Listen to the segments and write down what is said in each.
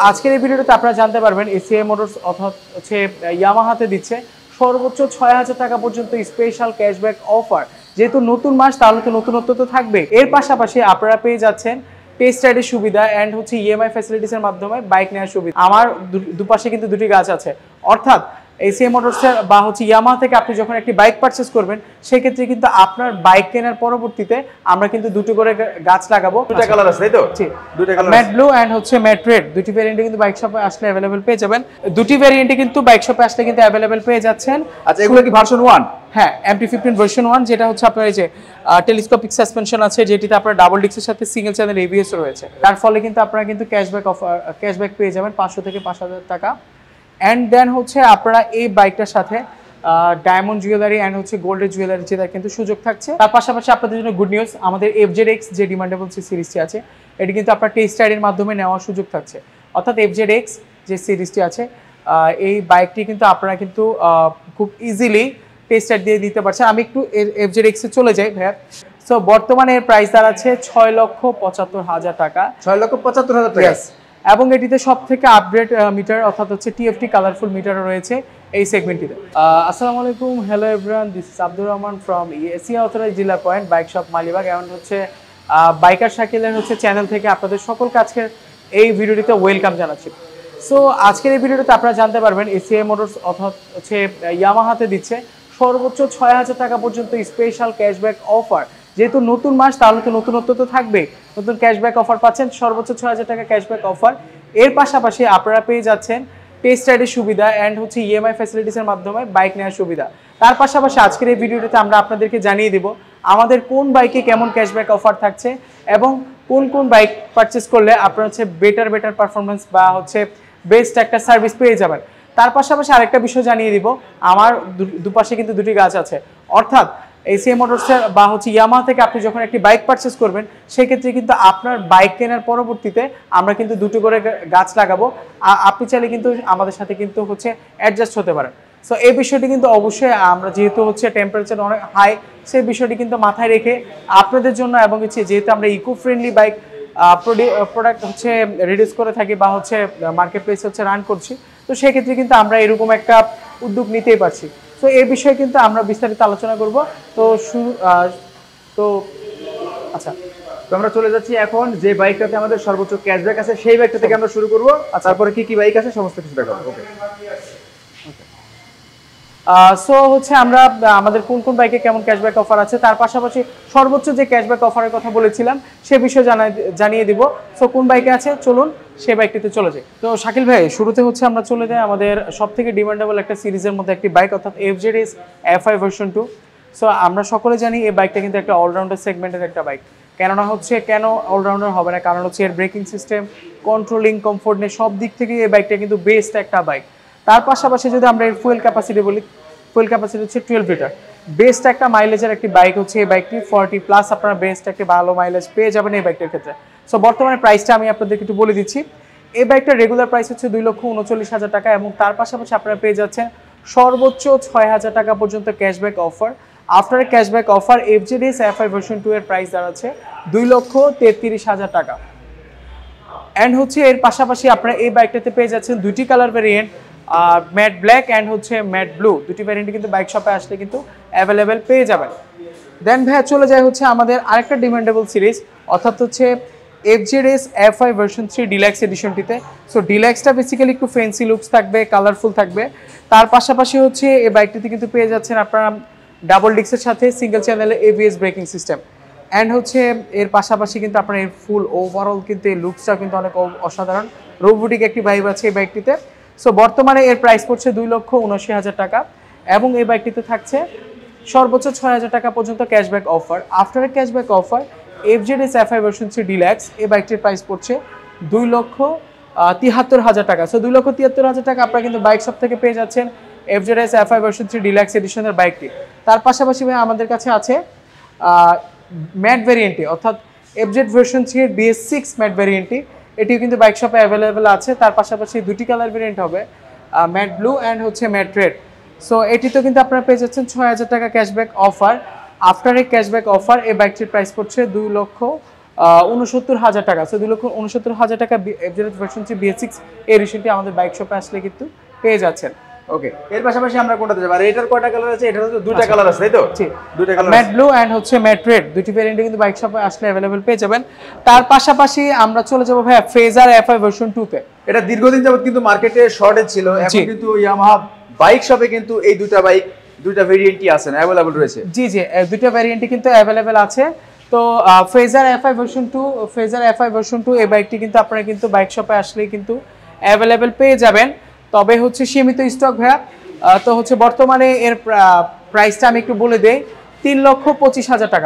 আজকের এই ভিডিওতে আপনারা জানতে পারবেন এসিআই মোটরস অর্থাৎ হচ্ছে ইয়ামাহাতে দিচ্ছে সর্বোচ্চ ৬০০০ টাকা পর্যন্ত স্পেশাল ক্যাশব্যাক অফার। যেহেতু নতুন মাস তাহলে তো নতুনত্ব তো থাকবে। এর পাশাপাশি আপনারা পেয়ে যাচ্ছেন টেস্ট রাইডের সুবিধা এন্ড হচ্ছে ইএমআই ফ্যাসিলিটিসের মাধ্যমে বাইক নেওয়ার সুবিধা। আমার দুপাশে কিন্তু দুটি গাছ আছে, অর্থাৎ এসিআই মোটরসের বা হচ্ছে ইয়ামাহা থেকে আপনি যখন একটি বাইক পারচেস করবেন সেক্ষেত্রে কিন্তু আপনার বাইক কেনার পরবর্তীতে আমরা কিন্তু দুটো করে গাছ লাগাবো। দুটো কালার আছে তাই তো? দুটো কালার, ম্যাট ব্লু এন্ড হচ্ছে ম্যাট রেড। দুটি ভ্যারিয়েন্টে কিন্তু বাইক শপে আসলে अवेलेबल পেয়ে যাবেন। দুটি ভ্যারিয়েন্টে কিন্তু বাইক শপে আসলে কিন্তু अवेलेबल পেয়ে যাচ্ছেন। আচ্ছা, এগুলো কি ভার্সন 1? হ্যাঁ, MT-15 ভার্সন 1, যেটা হচ্ছে আপনার এই যে টেলিস্কোপিক সাসপেনশন আছে, যেটিতে আপনার ডাবল ডিস্কের সাথে সিঙ্গেল চ্যানেল এবিএস রয়েছে। তার ফলে কিন্তু আপনারা কিন্তু ক্যাশব্যাক পেয়ে যাবেন 500 থেকে 5000 টাকা। এন্ড দেন হচ্ছে আপনারা এই বাইকটার সাথে ডায়মন্ড জুয়েলারি এন্ড হচ্ছে গোল্ডের জুয়েলারি জেতার কিন্তু সুযোগ থাকছে। তার পাশাপাশি আপনাদের জন্য গুড নিউজ, আমাদের FZX যে ডিমান্ডেবল সিরিজটি আছে এটি কিন্তু আপনার টেস্ট রাইডের মাধ্যমে নেওয়ার সুযোগ থাকছে। অর্থাৎ FZX যে সিরিজটি আছে এই বাইকটি কিন্তু আপনারা কিন্তু খুব ইজিলি টেস্ট রাইড দিয়ে দিতে পারছেন। আমি একটু FZX এ চলে যাই ভাইয়া। সো বর্তমানে এর প্রাইস দাঁড়াচ্ছে ৬,৭৫,০০০ টাকা। ৬,৭৫,০০০ টাকা। এবং এটিতে সব থেকে আপডেট মিটার অর্থাৎ হচ্ছে TFT কালারফুল মিটারও রয়েছে এই সেগমেন্টটিতে। আসসালামু আলাইকুম, hello everyone, this is Abdur Rahman from Asia authorised dealer point bike shop Malibagh. এমন হচ্ছে বাইকার শাকিলের হচ্ছে চ্যানেল থেকে আপনাদের সকলকে আজকের এই ভিডিওটিতে ওয়েলকাম জানাচ্ছি। সো আজকের এই ভিডিওটিতে আপনারা জানতে পারবেন এসিআই মোটরস অর্থাৎ হচ্ছে ইয়ামাহাতে দিচ্ছে সর্বোচ্চ ৬০০০ টাকা পর্যন্ত স্পেশাল ক্যাশব্যাক অফার। যেহেতু নতুন মাস তাহলে তো নতুনত্ব তো থাকবে, নতুন ক্যাশব্যাক অফার পাচ্ছেন, সর্বোচ্চ ৬০০০ টাকা ক্যাশব্যাক অফার। এর পাশাপাশি আপনারা পেয়ে যাচ্ছেন টেস্ট রাইডের সুবিধা এন্ড হচ্ছে ইএমআই ফ্যাসিলিটিসের মাধ্যমে বাইক নেওয়ার সুবিধা। তার পাশাপাশি আজকের এই ভিডিওটিতে আমরা আপনাদেরকে জানিয়ে দেব আমাদের কোন বাইকে কেমন ক্যাশব্যাক অফার থাকছে এবং কোন কোন বাইক পারচেস করলে আপনারা হচ্ছে বেটার পারফরমেন্স বা হচ্ছে বেস্ট একটা সার্ভিস পেয়ে যাবেন। তার পাশাপাশি আরেকটা বিষয় জানিয়ে দিব, আমার দুপাশে কিন্তু দুটি গাছ আছে, অর্থাৎ এসিআই মোটরসের বা হচ্ছে ইয়ামাহা থেকে আপনি যখন একটি বাইক পারচেস করবেন সেক্ষেত্রে কিন্তু আপনার বাইক কেনার পরবর্তীতে আমরা কিন্তু দুটো করে গাছ লাগাবো। আপনি চাইলে কিন্তু আমাদের সাথে কিন্তু হচ্ছে অ্যাডজাস্ট হতে পারেন। সো এই বিষয়টি কিন্তু অবশ্যই আমরা যেহেতু হচ্ছে টেম্পারেচার অনেক হাই, সেই বিষয়টি কিন্তু মাথায় রেখে আপনাদের জন্য এবং হচ্ছে যেহেতু আমরা ইকো ফ্রেন্ডলি বাইক প্রোডাক্ট হচ্ছে রিডিউস করে থাকি বা হচ্ছে মার্কেট প্লেস হচ্ছে রান করছি, তো সেক্ষেত্রে কিন্তু আমরা এরকম একটা উদ্যোগ নিতেই পারছি। তো এই বিষয়ে কিন্তু আমরা বিস্তারিত আলোচনা করব। আচ্ছা, তো আমরা চলে যাচ্ছি এখন যে বাইকটাতে আমাদের সর্বোচ্চ ক্যাশব্যাক আছে সেই বাইকটা থেকে আমরা শুরু করব। তারপরে কি কি বাইক আছে সমস্ত কিছু দেখাবো। ওকে, সো হচ্ছে আমরা আমাদের কোন কোন বাইকে কেমন ক্যাশব্যাক অফার আছে, তার পাশাপাশি সর্বোচ্চ যে ক্যাশব্যাক অফারের কথা বলেছিলাম সে বিষয়ে জানিয়ে দিব। সো কোন বাইকে আছে চলুন সেই বাইকটিতে চলে যাই। তো শাকিল ভাই, শুরুতে হচ্ছে আমরা চলে যাই আমাদের সবথেকে ডিমান্ডেবল একটা সিরিজের মধ্যে একটি বাইক, অর্থাৎ FZX FI ভার্সন 2। সো আমরা সকলে জানি এই বাইকটা কিন্তু একটা অলরাউন্ডার সেগমেন্টের একটা বাইক। কেন অলরাউন্ডার হবে না, কারণ হচ্ছে এর ব্রেকিং সিস্টেম, কন্ট্রোলিং, কমফোর্টনেস সব দিক থেকে এই বাইকটা কিন্তু বেস্ট একটা বাইক। তার পাশাপাশি যদি আমরা এর ফুয়েল ক্যাপাসিটি বলি, ফুয়েল ক্যাপাসিটি হচ্ছে 12 লিটার। বেস্ট একটা মাইলেজের একটি বাইক হচ্ছে এই বাইকটি। 40+ আপনারা বেস্ট একটা ভালো মাইলেজ পেয়ে যাবেন এই বাইকটার ক্ষেত্রে। সো বর্তমানে প্রাইসটা আমি আপনাদেরকে একটু বলে দিচ্ছি। এই বাইকটার রেগুলার প্রাইস হচ্ছে 2,39,000 টাকা এবং তার পাশাপাশি আপনারা পেয়ে যাচ্ছেন সর্বোচ্চ 6,000 টাকা পর্যন্ত cashback offer. After cashback offer FZX FI version 2 এর প্রাইস দাঁড়াচ্ছে 2,33,000 টাকা। অ্যান্ড হচ্ছে এর পাশাপাশি আপনারা এই বাইকটাতে পেয়ে যাচ্ছেন দুটি colour variant, matte black and হচ্ছে ম্যাট ব্লু। দুটি ভ্যারিয়েন্টে কিন্তু বাইক শপে আসলে কিন্তু অ্যাভেলেবেল পেয়ে যাবেন। দেন ভাইয়া চলে যায় হচ্ছে আমাদের আরেকটা ডিমান্ডেবল সিরিজ, অর্থাৎ হচ্ছে FZX FI ভার্সন 3 ডিলাক্স এডিশনটিতে। সো ডিলাক্সটা বেসিক্যালি একটু ফ্যান্সি লুকস থাকবে, কালারফুল থাকবে। তার পাশাপাশি হচ্ছে এই বাইকটিতে কিন্তু পেয়ে যাচ্ছেন আপনারা ডাবল ডিস্কের সাথে সিঙ্গেল চ্যানেলে ABS ব্রেকিং সিস্টেম। অ্যান্ড হচ্ছে এর পাশাপাশি কিন্তু আপনার এর ফুল ওভারঅল কিন্তু এই লুকসটা কিন্তু অনেক অসাধারণ, রোবোটিক একটি ভাইব আছে এই বাইকটিতে। সো বর্তমানে এর প্রাইস পড়ছে 2,79,000 টাকা এবং এই বাইকটিতে থাকছে সর্বোচ্চ 6,000 টাকা পর্যন্ত cashback offer. After cashback offer FZX FI version 3 deluxe এই বাইকটির প্রাইস পড়ছে 2,73,000 টাকা। সো 2,73,000 টাকা আপনারা কিন্তু বাইক শপ থেকে পেয়ে যাচ্ছেন FZX FI ভার্সন 3 ডিলাক্স এডিশনের বাইকটি। তার পাশাপাশি ভাই আমাদের কাছে আছে ম্যাট ভ্যারিয়েন্টটি, অর্থাৎ FZ ভার্সন 3 এর BS6 ম্যাট ভ্যারিয়েন্টটি। এটিও কিন্তু বাইক শপে অ্যাভেলেবেল আছে। তার পাশাপাশি দুটি কালার ভ্যারিয়েন্ট হবে, ম্যাট ব্লু অ্যান্ড হচ্ছে ম্যাট রেড। সো এটিতেও কিন্তু আপনারা পেয়ে যাচ্ছেন 6,000 টাকা cashback offer. After a cashback offer এই বাইকটির প্রাইস পড়ছে 69,000 টাকা। সো 2,69,000 টাকা এফজেড ভার্সন 3 BS6 এই রিসেন্টলি আমাদের বাইক শপে আসলে কিন্তু পেয়ে যাচ্ছেন। ওকে, এর পাশাপাশি আমরা কোনটাতে যাব? আর এটার কয়টা কালার আছে? এটার তো দুটো কালার আছে, তাই তো? জি, দুটো কালার, ম্যাট ব্লু এন্ড হচ্ছে ম্যাট রেড, দুটি ভেরিয়েন্টে কিন্তু বাইক শপে আসলে अवेलेबल পেয়ে যাবেন। তার পাশাপাশি আমরা চলে যাব ভাই ফেজার FI ভার্সন 2 তে। এটা দীর্ঘদিন যাবত কিন্তু মার্কেটে শর্টেজ ছিল, এখন কিন্তু ইয়ামাহা বাইক শপে কিন্তু এই দুটো ভেরিয়েন্টই আছে না, अवेलेबल রয়েছে। জি জি, দুটো ভেরিয়েন্টই কিন্তু अवेलेबल আছে। তো ফেজার FI ভার্সন 2 এই বাইকটি কিন্তু আপনারা কিন্তু বাইক শপে আসলেই কিন্তু अवेलेबल পেয়ে যাবেন। তবে হচ্ছে সীমিত স্টক ভাইয়া। তো হচ্ছে বর্তমানে এর প্রাইসটা আমি একটু বলে দেই, 3,25,000 টাকা।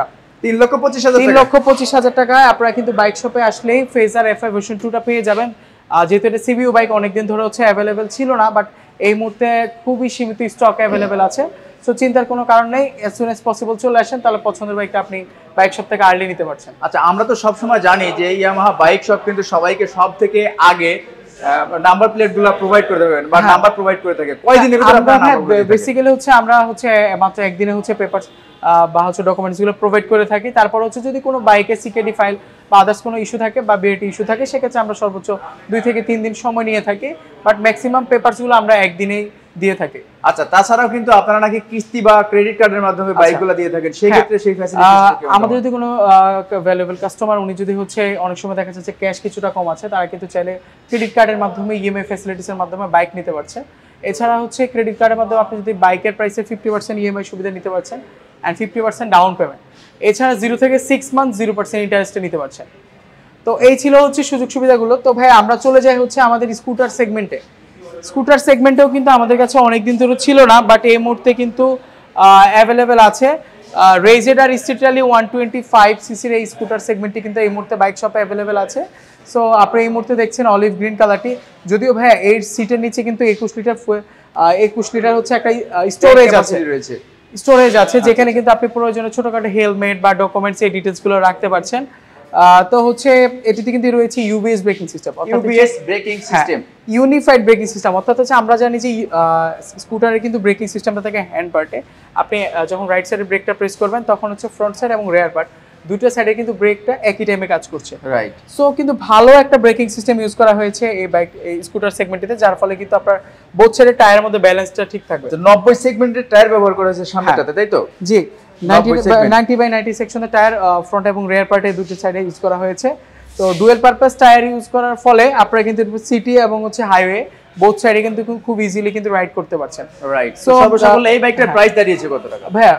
3,25,000 টাকায় আপনারা কিন্তু বাইক শপে আসলেই ফেজার FI ভার্সন 2টা পেয়ে যাবেন। যেহেতু এটা সিবিইউ বাইক অনেকদিন ধরে হচ্ছে अवेलेबल ছিল না, বাট এই মুহূর্তে খুবই সীমিত স্টক अवेलेबल আছে। সো চিন্তার কোনো কারণ নেই, as soon as possible চলে আসেন, তাহলে পছন্দের বাইকটা আপনি বাইক শপ থেকে আর্লি নিতে পারছেন। আচ্ছা, আমরা তো সবসময় জানি যে ইয়ামাহা বাইক শপ কিন্তু সবাইকে সব থেকে আগে নাম্বার প্লেটগুলো প্রোভাইড করে দেবেন বা নাম্বার প্রোভাইড করে থাকে। কয়দিনের ভিতরে আপনারা নাম্বার বেসিক্যালি হচ্ছে আমরা হচ্ছে মাত্র একদিনে হচ্ছে পেপারস বা হচ্ছে ডকুমেন্টস গুলো প্রোভাইড করে থাকি। তারপর হচ্ছে যদি কোনো বাইকের সিকেডি ফাইল বা আদার্স কোনো ইস্যু থাকে বা বিএটি ইস্যু থাকে, সেক্ষেত্রে আমরা সর্বোচ্চ 2 থেকে 3 দিন সময় নিয়ে থাকি, বাট ম্যাক্সিমাম পেপারস গুলো আমরা একদিনেই দিয়ে থাকি। আচ্ছা, তাছাড়াও কিন্তু আপনারা নাকি কিস্তি বা ক্রেডিট কার্ডের মাধ্যমে বাইকগুলো দিয়ে থাকেন, সেই ক্ষেত্রে সেই ফ্যাসিলিটি আমাদের যদি কোনো ভ্যালুয়েবল কাস্টমার উনি যদি হচ্ছে অনেক সময় দেখা যাচ্ছে ক্যাশ কিছুটা কম আছে, তারা কিন্তু চাইলে ক্রেডিট কার্ডের মাধ্যমে ইএমআই ফ্যাসিলিটিসের মাধ্যমে বাইক নিতে পারছে। এছাড়া হচ্ছে ক্রেডিট কার্ডের মাধ্যমে আপনি যদি বাইকের প্রাইসে 50% ইএমআই সুবিধা নিতে পারছেন অ্যান্ড 50% ডাউন পেমেন্ট। এছাড়া 0 থেকে 6 মান্থ 0% ইন্টারেস্টে নিতে পারছেন। তো এই ছিল হচ্ছে সুযোগ সুবিধাগুলো। তো ভাই আমরা চলে যাই হচ্ছে আমাদের স্কুটার সেগমেন্টেও কিন্তু আমাদের কাছে অনেকদিন ধরে ছিল না, বাট এই মুহূর্তে কিন্তু অ্যাভেলেবেল আছে। রেজেড আর স্ট্রিট র্যালি 125 সিসির এই স্কুটার সেগমেন্টটি কিন্তু এই মুহূর্তে বাইক শপে অ্যাভেলেবেল আছে। সো আপনি এই মুহূর্তে দেখছেন অলিভ গ্রিন কালারটি, যদিও ভাই এই সিটের নিচে কিন্তু 21 লিটার হচ্ছে একটা স্টোরেজ আছে যেখানে কিন্তু আপনি প্রয়োজনীয় ছোটখাটো হেলমেট বা ডকুমেন্টস এই ডিটেলসগুলো রাখতে পারছেন। তো হচ্ছে এটিতে কিন্তু রয়েছে UBS braking system, unified braking system. অর্থাৎ হচ্ছে আমরা জানি যে স্কুটারের কিন্তু ব্রেকিং সিস্টেমটা থাকে হ্যান্ড পার্টে। আপনি যখন রাইট সাইডে ব্রেকটা প্রেস করবেন তখন হচ্ছে ফ্রন্ট সাইড এবং রেয়ার পার্ট দুটো সাইডে কিন্তু ব্রেকটা একই টাইমে কাজ করছে, রাইট। সো কিন্তু ভালো একটা ব্রেকিং সিস্টেম ইউজ করা হয়েছে এই স্কুটার সেগমেন্টটিতে, যার ফলে কিন্তু আপনার বোথ সাইডের টায়ারের মধ্যে ব্যালেন্সটা ঠিক থাকবে। 90 সেগমেন্টের টায়ার ব্যবহার করা হয়েছে সামনেটাতে, তাই তো? জি, 90/90 সেকশনের টায়ার ফ্রন্ট এবং রেয়ার পার্টে দুটো সাইডে ইউজ করা হয়েছে। তো ডুয়েল পারপাস টায়ার ইউজ করার ফলে আপনারা কিন্তু সিটি এবং হচ্ছে হাইওয়ে বোথ সাইডে কিন্তু খুব ইজিলি কিন্তু রাইড করতে পারছেন, রাইট। সো সর্বশেষ এই বাইকটার প্রাইস দাঁড়িয়েছে কত টাকা ভাইয়া?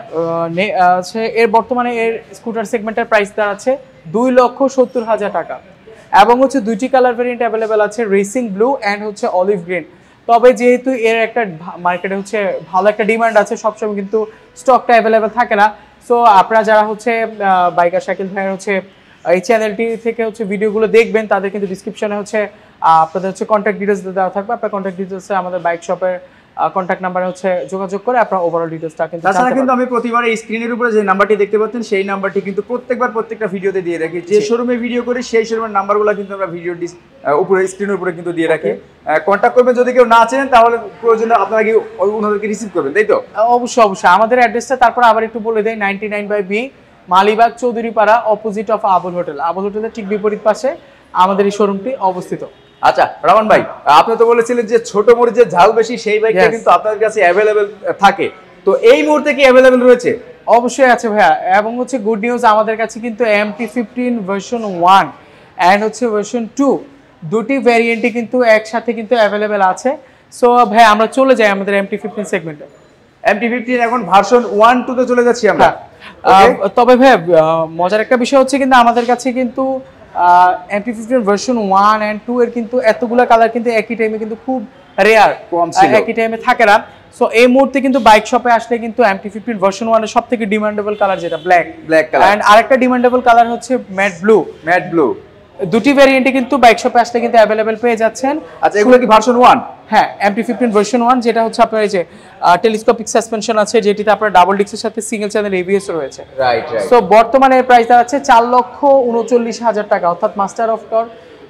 এর বর্তমানে এর স্কুটার সেগমেন্টের প্রাইস দাঁড়াচ্ছে 2,70,000 টাকা এবং হচ্ছে দুইটি কালার ভেরিয়েন্ট অ্যাভেলেবেল আছে, রেসিং ব্লু এন্ড হচ্ছে অলিভ গ্রিন। তবে যেহেতু এর একটা মার্কেটে হচ্ছে ভালো একটা ডিমান্ড আছে, সবসময় কিন্তু স্টকটা অ্যাভেলেবেল থাকে না। সো আপনারা যারা হচ্ছে বাইকার শাকিল ভাইয়ের হচ্ছে এই চ্যানেলটি থেকে হচ্ছে ভিডিওগুলো দেখবেন, তাদের কিন্তু ডিসক্রিপশনে হচ্ছে আপনাদের হচ্ছে কন্ট্যাক্ট ডিটেলস দেওয়া থাকবে। আপনার কন্ট্যাক্ট ডিটেলসে আমাদের বাইক শপের কন্ট্যাক্ট নাম্বারে হচ্ছে যোগাযোগ করে আপনার ওভারঅল ডিটেলসটা কিন্তু জানতে পারবেন। কিন্তু আমি প্রতিবার এই স্ক্রিনের উপরে যে নাম্বারটি দেখতে পাচ্ছেন সেই নাম্বারটি কিন্তু প্রত্যেকটা ভিডিওতে দিয়ে রাখি। যে শোরুমে ভিডিও করি সেই শোরুমের নাম্বারগুলো কিন্তু আমরা ভিডিওর উপরে স্ক্রিনের উপরে কিন্তু দিয়ে রাখি। কন্ট্যাক্ট করবেন, যদি কেউ না চেনেন তাহলে প্রয়োজনে আপনারা কি ওনাদেরকে রিসিভ করবেন, তাই তো? অবশ্যই আমাদের অ্যাড্রেসটা তারপর আবার একটু বলে দেই, 99/B Malibagh Chowdhurypara, opposite of Abul হোটেলের ঠিক বিপরীত পাশে আমাদের এই শোরুমটি অবস্থিত। আচ্ছা রহমান ভাই, আপনি তো বলেছিলেন যে ছোট মরিচের ঝাল বেশি, সেই বাইকটা কিন্তু আপনাদের কাছে অ্যাভেলেবেল থাকে, তো এই মুহূর্তে কি অ্যাভেলেবেল রয়েছে? অবশ্যই আছে ভাইয়া, এবং হচ্ছে গুড নিউজ, আমাদের কাছে কিন্তু MT-15 ভার্সন 1 এন্ড হচ্ছে ভার্সন 2 দুটি ভ্যারিয়েন্টই কিন্তু একসাথে কিন্তু অ্যাভেলেবেল আছে। সো ভাই আমরা চলে যাই আমাদের MT-15 সেগমেন্টে। MT-15 এখন ভার্সন 1, 2 তে চলে যাচ্ছি আমরা। তবে ভাই মজার একটা বিষয় হচ্ছে কিন্তু আমাদের কাছে কিন্তু MT-15 ভার্সন 1 এন্ড 2 এর কিন্তু এতগুলা কালার কিন্তু একই টাইমে কিন্তু খুব রেয়ার, কম ছিল, একই টাইমে থাকে না। সো এই মুহূর্তে কিন্তু বাইক শপে আসলে কিন্তু MT-15 ভার্সন 1 এর সবথেকে ডিমান্ডেবল কালার যেটা ব্ল্যাক কালার, এন্ড আরেকটা ডিমান্ডেবল কালার হচ্ছে ম্যাট ব্লু। দুটি ভ্যারিয়েন্টে কিন্তু বাইক শপে আসলে কিন্তু अवेलेबल পেয়ে যাচ্ছেন। আচ্ছা, এগুলো কি ভার্সন 1? হ্যাঁ, MT-15 ভার্সন 1 যেটা হচ্ছে আপনার এই যে টেলিস্কোপিক সাসপেনশন আছে, যেটিতে আপনার ডাবল ডিস্কের সাথে সিঙ্গেল চ্যানেল ABS রয়েছে, রাইট। সো বর্তমানে এর প্রাইস দাঁড়াচ্ছে 4,39,000 টাকা, অর্থাৎ মাস্টার অফ টর্ক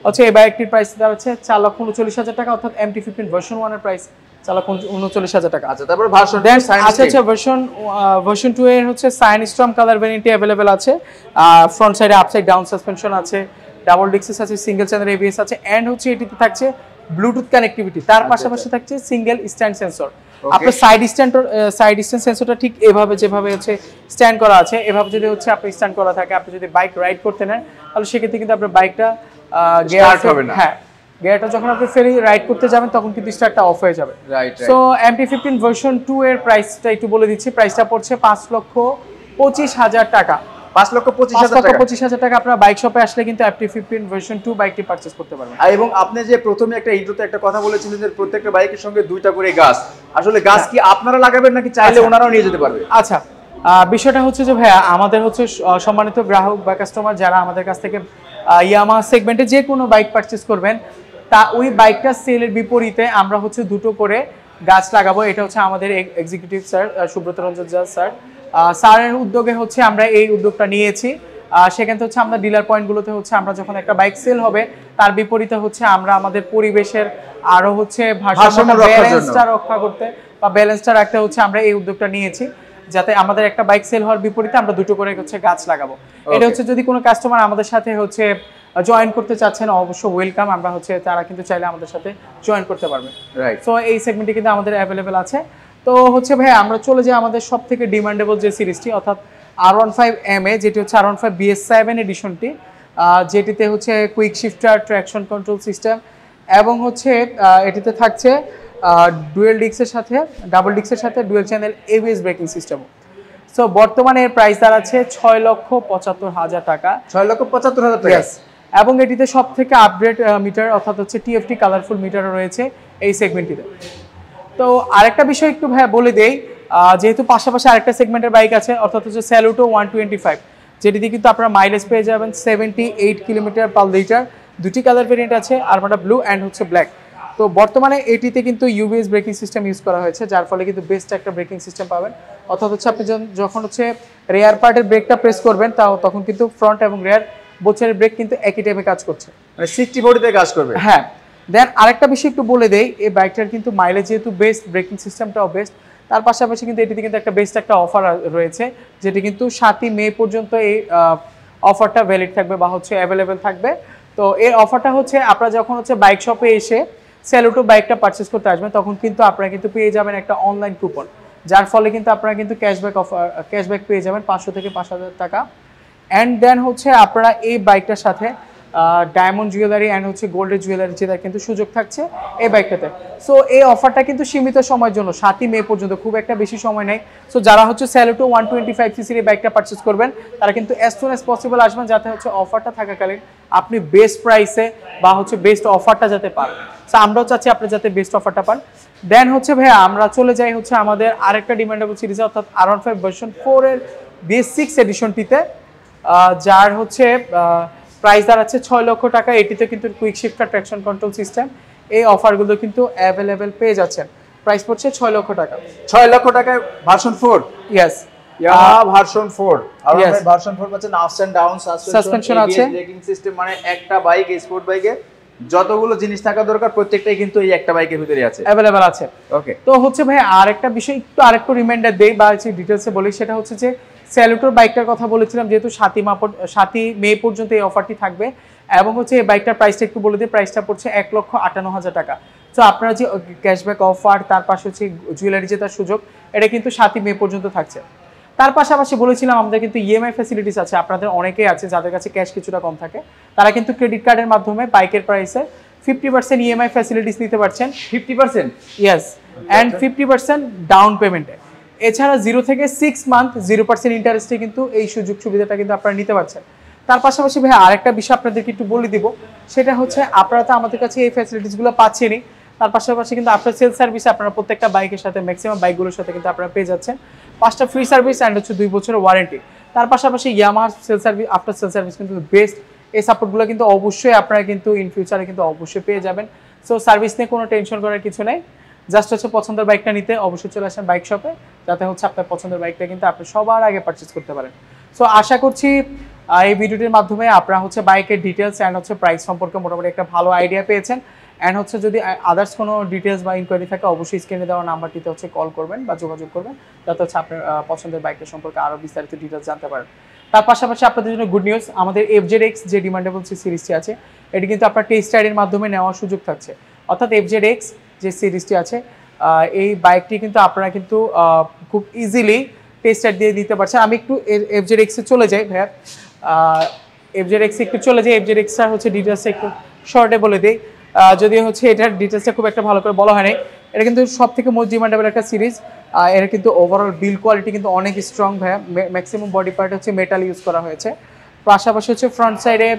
হচ্ছে এই বাইকটির প্রাইস দাঁড়াচ্ছে 4,39,000 টাকা, অর্থাৎ MT-15 ভার্সন 1 এর প্রাইস 4,39,000 টাকা। আচ্ছা, তারপর ভার্সন আচ্ছা ভার্সন 2 এর হচ্ছে সাইনস্টর্ম কালার ভ্যারিয়েন্টে अवेलेबल আছে। ফ্রন্ট সাইডে আপসাইড ডাউন সাসপেনশন আছে, ডাবল ডিক্সেস আছে, সিঙ্গেল চ্যানেল ABS আছে, এন্ড হচ্ছে এটিতে থাকছে ব্লুটুথ কানেক্টিভিটি। তার পাশাপাশি থাকছে সিঙ্গেল স্ট্যান্ড সেন্সর। আপনার সাইড স্ট্যান্ড সেন্সরটা ঠিক এভাবে যেভাবে হচ্ছে স্ট্যান্ড করা আছে, এভাবে যদি হচ্ছে আপনি স্ট্যান্ড করা থাকে, আপনি যদি বাইক রাইড করতে নেন তাহলে সেক্ষেত্রে কিন্তু আপনার বাইকটা স্টার্ট হবে না। হ্যাঁ, গিয়ারটা যখন আপনি ফেরি রাইড করতে যাবেন তখন কিন্তু স্টার্টটা অফ হয়ে যাবে। রাইট। সো MT-15 ভার্সন 2 এর প্রাইসটা একটু বলে দিচ্ছি। প্রাইসটা পড়ছে 5,25,000 টাকা। 5,25,000 টাকা। আপনারা বাইক শপে আসলে কিন্তু MT-15 ভার্সন 2 বাইকটি পারচেজ করতে পারবেন। এবং আপনি যে প্রথমে একটা ইন্ট্রোতে একটা কথা বলেছিলেন যে প্রত্যেকটা বাইকের সঙ্গে 2টা করে গাছ, আসলে গাছ কি আপনারা লাগাবেন নাকি চাইলে ওনারাও নিয়ে যেতে পারবে? আচ্ছা, বিষয়টা হচ্ছে যে ভাইয়া, আমাদের হচ্ছে সম্মানিত গ্রাহক বা কাস্টমার যারা আমাদের কাছ থেকে ইয়ামাহা সেগমেন্টে যে কোনো বাইক পারচেজ করবেন, তা ওই বাইকটা সেলের বিপরীতে আমরা হচ্ছে 2টো করে গাছ লাগাবো। এটা হচ্ছে আমাদের এক্সিকিউটিভ স্যার সুব্রত রঞ্জন জাজ স্যারের উদ্যোগে হচ্ছে আমরা এই উদ্যোগটা নিয়েছি। সেখান থেকে হচ্ছে আমরা ডিলার পয়েন্টগুলোতে হচ্ছে আমরা যখন একটা বাইক সেল হবে তার বিপরীতে হচ্ছে আমরা আমাদের পরিবেশের আরো হচ্ছে ব্যালেন্সটা রক্ষা করতে বা ব্যালেন্সটা রাখতে হচ্ছে আমরা এই উদ্যোগটা নিয়েছি, যাতে আমাদের একটা বাইক সেল হওয়ার বিপরীতে আমরা 2টো করে হচ্ছে গাছ লাগাবো। এটা হচ্ছে যদি কোনো কাস্টমার আমাদের সাথে হচ্ছে জয়েন করতে চাচ্ছেন অবশ্যই ওয়েলকাম, আমরা হচ্ছে তারা কিন্তু চাইলে আমাদের সাথে জয়েন করতে পারবে। রাইট। সো এই সেগমেন্টে কিন্তু আমাদের অ্যাভেলেবেল আছে। তো হচ্ছে ভাই আমরা চলে যাই আমাদের সবথেকে ডিমান্ডেবল যে সিরিজটি, অর্থাৎ R15MA, যেটি হচ্ছে R15 BS7 এডিশনটি, যেটিতে হচ্ছে quick shifter, traction control system এবং হচ্ছে এটিতে থাকছে ডুয়েল ডিক্সের সাথে ডাবল ডিক্সের সাথে dual channel ABS braking system. So বর্তমানে এর প্রাইস দাঁড়াচ্ছে 6,75,000 টাকা। 6,75,000 টাকা। এবং এটিতে সবথেকে আপডেট মিটার অর্থাৎ হচ্ছে TFT কালারফুল মিটারও রয়েছে এই সেগমেন্টটিতে। তো আরেকটা বিষয় একটু ভাইয়া বলে দেই, যেহেতু পাশাপাশি আরেকটা সেগমেন্টের বাইক আছে অর্থাৎ হচ্ছে স্যালুটো 125, যেটিতে কিন্তু আপনারা মাইলেজ পেয়ে যাবেন 78 কিলোমিটার পার লিটার। 2টি কালার ভেরিয়েন্ট আছে, আরমাডা ব্লু অ্যান্ড হচ্ছে ব্ল্যাক। তো বর্তমানে এটিতে কিন্তু UBS ব্রেকিং সিস্টেম ইউজ করা হয়েছে, যার ফলে কিন্তু বেস্ট একটা ব্রেকিং সিস্টেম পাবেন। অর্থাৎ হচ্ছে আপনি যখন হচ্ছে রেয়ার পার্টের ব্রেকটা প্রেস করবেন তখন কিন্তু ফ্রন্ট এবং রেয়ার বোথের ব্রেক কিন্তু একই টাইমে কাজ করছে, মানে 60-40 কাজ করবে। হ্যাঁ। দেন আরেকটা বিষয় একটু বলে দেই, এই বাইকটার কিন্তু মাইলেজ যেহেতু বেস্ট, ব্রেকিং সিস্টেমটাও বেস্ট, তার পাশাপাশি কিন্তু এটিতে কিন্তু একটা বেস্ট একটা অফার রয়েছে, যেটি কিন্তু 7ই মে পর্যন্ত এই অফারটা ভ্যালিড থাকবে বা হচ্ছে অ্যাভেলেবেল থাকবে। তো এই অফারটা হচ্ছে আপনারা যখন হচ্ছে বাইক শপে এসে স্যালুটো বাইকটা পারচেস করতে আসবেন তখন কিন্তু আপনারা কিন্তু পেয়ে যাবেন একটা অনলাইন কুপন, যার ফলে কিন্তু আপনারা কিন্তু ক্যাশব্যাক পেয়ে যাবেন 500 থেকে 5,000 টাকা। অ্যান্ড দেন হচ্ছে আপনারা এই বাইকটার সাথে ডায়মন্ড জুয়েলারি অ্যান্ড হচ্ছে গোল্ডের জুয়েলারি জেতার কিন্তু সুযোগ থাকছে এই বাইকটাতে। সো এই অফারটা কিন্তু সীমিত সময়ের জন্য, 7ই মে পর্যন্ত, খুব একটা বেশি সময় নেই। সো যারা হচ্ছে স্যালুটো 125cc এই বাইকটা পারচেস করবেন তারা কিন্তু অ্যাজ সুন অ্যাজ পসিবল আসবেন, যাতে হচ্ছে অফারটা থাকাকালীন আপনি বেস্ট প্রাইসে বা হচ্ছে বেস্ট অফারটা যাতে পান। সো আমরাও চাচ্ছি আপনি যাতে বেস্ট অফারটা পান। দেন হচ্ছে ভাইয়া আমরা চলে যাই হচ্ছে আমাদের আরেকটা ডিমান্ডেবল সিরিজে, অর্থাৎ R15 ভার্সন 4 এর BS6 এডিশনটিতে, যার হচ্ছে প্রাইস দাঁড়াচ্ছে 6 লক্ষ টাকা। এটিতে কিন্তু quick shifter, traction control system, এই অফারগুলো কিন্তু অ্যাভেলেবেল পেয়ে যাচ্ছেন। প্রাইস পড়ছে 6 লক্ষ টাকা। 6 লক্ষ টাকায় ভার্সন 4। Yes, Yamaha version 4। আর ভার্সন 4 পাচ্ছেন আপস এন্ড ডাউন সাসপেনশন আছে, ব্রেকিং সিস্টেম, মানে একটা বাইক, স্পোর্ট বাইকে যতগুলো জিনিস থাকা দরকার প্রত্যেকটাই কিন্তু এই একটা বাইকের ভিতরে আছে, অ্যাভেলেবল আছে। ওকে। তো হচ্ছে ভাই আরেকটা বিষয় আরেকটু রিমাইন্ডার দেই বা হচ্ছে ডিটেইলসে বলি, সেটা হচ্ছে যে স্যালুটোর বাইকটার কথা বলেছিলাম, যেহেতু 7ই মে পর্যন্ত এই অফারটি থাকবে এবং হচ্ছে এই বাইকটার প্রাইসটা একটু বলে দিই। প্রাইসটা পড়ছে 1,58,000 টাকা। তো আপনারা যে ক্যাশব্যাক অফার, তার পাশে হচ্ছে জুয়েলারি জেতার সুযোগ, এটা কিন্তু 7ই মে পর্যন্ত থাকছে। তার পাশাপাশি বলেছিলাম আমাদের কিন্তু EMI ফ্যাসিলিটিস আছে। আপনাদের অনেকেই আছে যাদের কাছে ক্যাশ কিছুটা কম থাকে, তারা কিন্তু ক্রেডিট কার্ডের মাধ্যমে বাইকের প্রাইসে 50% EMI ফ্যাসিলিটিস নিতে পারছেন। 50%? ইয়েস, অ্যান্ড 50% ডাউন পেমেন্টে। এছাড়া 0 থেকে 6 মান্থ 0% ইন্টারেস্টে কিন্তু এই সুযোগ সুবিধাটা কিন্তু আপনারা নিতে পারছেন। তার পাশাপাশি ভাই আরেকটা বিষয় আপনাদেরকে একটু বলে দিব, সেটা হচ্ছে আপনারা তো আমাদের কাছে এই ফ্যাসিলিটিসগুলো পাচ্ছেনই, তার পাশাপাশি কিন্তু আফটার সেল সার্ভিসে আপনারা প্রত্যেকটা বাইকের সাথে, ম্যাক্সিমাম বাইকগুলোর সাথে কিন্তু আপনারা পেয়ে যাচ্ছেন 5টা ফ্রি সার্ভিস অ্যান্ড হচ্ছে 2 বছরের ওয়ারেন্টি। তার পাশাপাশি Yamaha sale service, after sale service কিন্তু বেস্ট। এই সাপোর্টগুলো কিন্তু অবশ্যই আপনারা কিন্তু ইন ফিউচারে কিন্তু অবশ্যই পেয়ে যাবেন। সো সার্ভিস নিয়ে কোনো টেনশন করার কিছু নেই, জাস্ট হচ্ছে পছন্দের বাইকটা নিতে অবশ্যই চলে আসেন বাইক শপে, যাতে হচ্ছে আপনার পছন্দের বাইকটা কিন্তু আপনি সবার আগে পারচেজ করতে পারেন। সো আশা করছি এই ভিডিওটির মাধ্যমে আপনারা হচ্ছে বাইকের ডিটেলস অ্যান্ড হচ্ছে প্রাইস সম্পর্কে মোটামুটি একটা ভালো আইডিয়া পেয়েছেন। অ্যান্ড হচ্ছে যদি আদার্স কোনো ডিটেলস বা ইনকোয়ারি থাকে অবশ্যই স্ক্রিনে দেওয়া নাম্বারটিতে হচ্ছে কল করবেন বা যোগাযোগ করবেন, যাতে হচ্ছে আপনার পছন্দের বাইকের সম্পর্কে আরও বিস্তারিত ডিটেলস জানতে পারেন। তার পাশাপাশি আপনাদের জন্য গুড নিউজ, আমাদের FZX যে ডিমান্ডেবল যে সিরিজটি আছে এটি কিন্তু আপনার টেস্ট রাইডের মাধ্যমে নেওয়ার সুযোগ থাকছে। অর্থাৎ FZX যে সিরিজটি আছে এই বাইকটি কিন্তু আপনারা কিন্তু খুব ইজিলি টেস্ট রাইড দিয়ে দিতে পারছেন। আমি একটু FZX এ চলে যাই ভাইয়া, FZX একটু চলে যাই। FZX এর হচ্ছে ডিটেলসটা একটু শর্টে বলে দিই, যদিও হচ্ছে এটার ডিটেলসটা খুব একটা ভালো করে বলা হয়নি। এটা কিন্তু সব থেকে মোস্ট ডিমান্ডেবল একটা সিরিজ। এর কিন্তু ওভারঅল বিল্ড কোয়ালিটি কিন্তু অনেক স্ট্রং ভাইয়া, ম্যাক্সিমাম বডি পার্ট হচ্ছে মেটাল ইউজ করা হয়েছে। পাশাপাশি হচ্ছে ফ্রন্ট সাইডে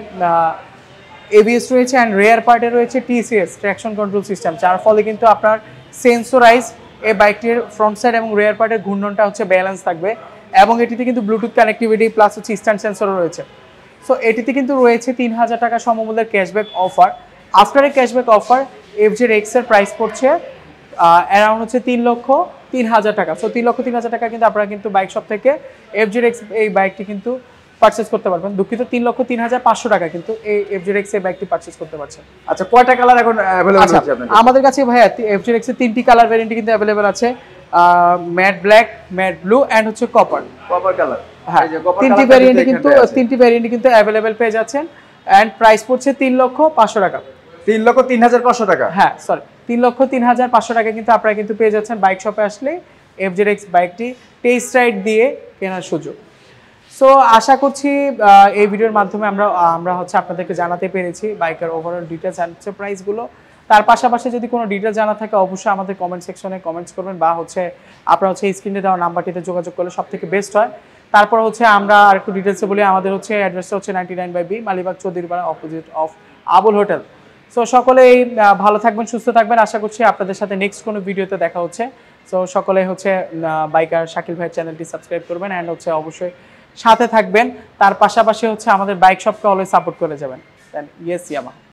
ABS রয়েছে অ্যান্ড রেয়ার পার্টে রয়েছে TCS ট্র্যাকশন কন্ট্রোল সিস্টেম, যার ফলে কিন্তু আপনার সেন্সরাইজ এই বাইকটির ফ্রন্ট সাইড এবং রেয়ার পার্টের ঘূর্ণনটা হচ্ছে ব্যালেন্স থাকবে। এবং এটিতে কিন্তু ব্লুটুথ কানেক্টিভিটি প্লাস হচ্ছে স্ট্যান্ড সেন্সরও রয়েছে। সো এটিতে কিন্তু রয়েছে 3000 টাকা সমমূল্যের cashback offer. After a cashback offer FZX এর প্রাইস পড়ছে অ্যারাউন্ড হচ্ছে 3,03,000 টাকা। সো 3,03,000 টাকা কিন্তু আপনারা কিন্তু বাইক শপ থেকে FZX এই বাইকটি কিন্তু পারচেজ করতে পারবেন। দুঃখিত, 3,03,500 টাকা কিন্তু এই FZX এই বাইকটি পারচেজ করতে পারছেন। আচ্ছা, কয়টা কালার এখন अवेलेबल আছে আপনাদের? আমাদের কাছে ভাইয়া FZX এর 3টি কালার ভ্যারিয়েন্ট কিন্তু अवेलेबल আছে, matte black, matte blue and হচ্ছে কপার কালার। হ্যাঁ, তিনটি ভ্যারিয়েন্ট কিন্তু अवेलेबल পেয়ে যাচ্ছেন। এন্ড প্রাইস পড়ছে 3,05,000 টাকা। 3,03,500 টাকা। হ্যাঁ সরি, 3,03,500 টাকা কিন্তু আপনারা কিন্তু পেয়ে যাচ্ছেন বাইক শপে আসলে FZX বাইকটি টেস্ট রাইড দিয়ে কেনার সুযোগ। সো আশা করছি এই ভিডিওর মাধ্যমে আমরা হচ্ছে আপনাদেরকে জানাতে পেরেছি বাইকের ওভারঅল ডিটেলস অ্যান্ড হচ্ছে প্রাইসগুলো। তার পাশাপাশি যদি কোনো ডিটেলস জানা থাকে অবশ্যই আমাদের কমেন্ট সেকশনে কমেন্টস করবেন, বা হচ্ছে আপনারা হচ্ছে স্ক্রিনে দেওয়া নাম্বারটিতে যোগাযোগ করলে সব থেকে বেস্ট হয়। তারপর হচ্ছে আমরা আরেকটু ডিটেলসে বলি, আমাদের হচ্ছে অ্যাড্রেসটা হচ্ছে 99/B Malibagh Chowdhurypara opposite of Abul hotel. So সকলেই ভালো থাকবেন, সুস্থ থাকবেন। আশা করছি আপনাদের সাথে নেক্সট কোনো ভিডিওতে দেখা হচ্ছে। সো সকলে হচ্ছে বাইকার শাকিল ভাইয়ের চ্যানেলটি সাবস্ক্রাইব করবেন অ্যান্ড হচ্ছে অবশ্যই সাথে থাকবেন। তার পাশাপাশি হচ্ছে আমাদের বাইক শপকে অলওয়েজ সাপোর্ট করে যাবেন। ইয়েস ইয়ামা।